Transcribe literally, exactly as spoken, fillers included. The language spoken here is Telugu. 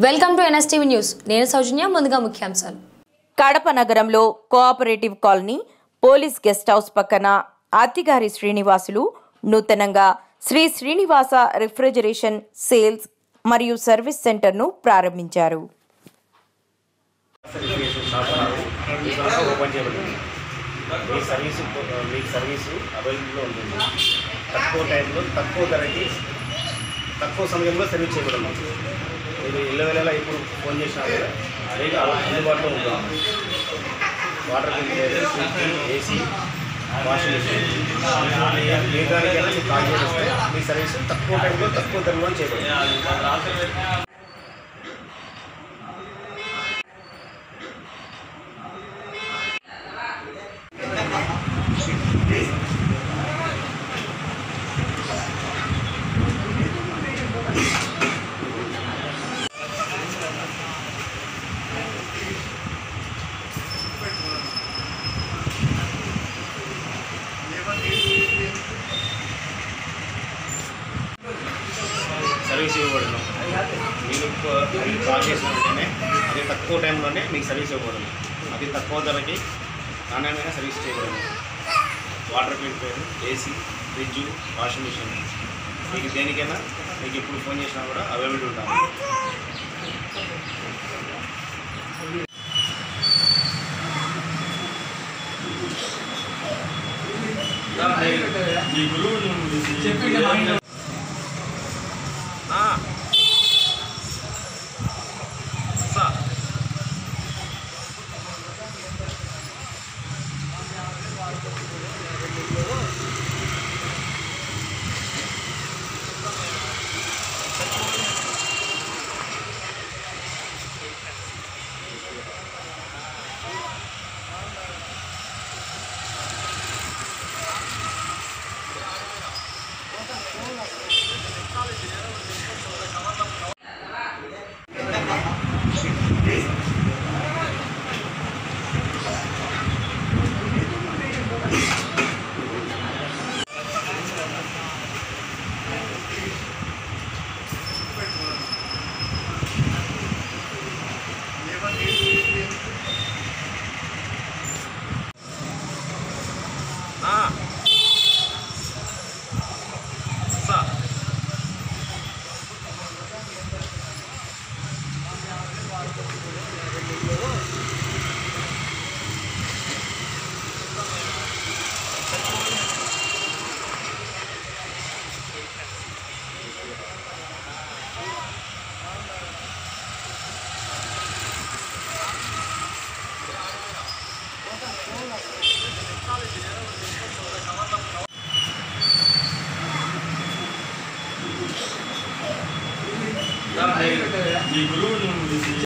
Welcome to NSTV news. నేను సౌజన్య. ముందుగా ముఖ్యాంశాలు. కడప నగరంలో cooperative colony police guest house పక్కన అతిగారి శ్రీనివాసులు నూతనంగా శ్రీ శ్రీనివాస రిఫ్రిజరేషన్ సేల్స్ మరియు సర్వీస్ సెంటర్ను ప్రారంభించారు. తక్కువ టైంలో తక్కువ ధరకి తక్కువ సమయంలో సర్వీస్ చేయబడము. మీరు ఇళ్ళ వేళలా ఇప్పుడు ఫోన్ చేసినా కూడా రేట్ అందుబాటులో ఉంటుంది. Water filter, fridge, AC, washing machine ఏ దానికైనా మీకు కాల్ చేస్తే మీ సర్వీస్ తక్కువ టైంలో తక్కువ ధరలో చేయబడుతుంది. సర్వీస్ ఇవ్వబడను. మీరు కాల్ చేసిన వెంటనే అది తక్కువ టైంలోనే మీకు సర్వీస్ ఇవ్వబడను. అది తక్కువ ధరకి నాణ్యమైన సర్వీస్ చేయబడను. Water filter, AC, fridge, washing machine మీకు దేనికైనా మీకు ఎప్పుడు ఫోన్ చేసినా కూడా అవైలబుల్ ఉంటాను. ఈ గురువు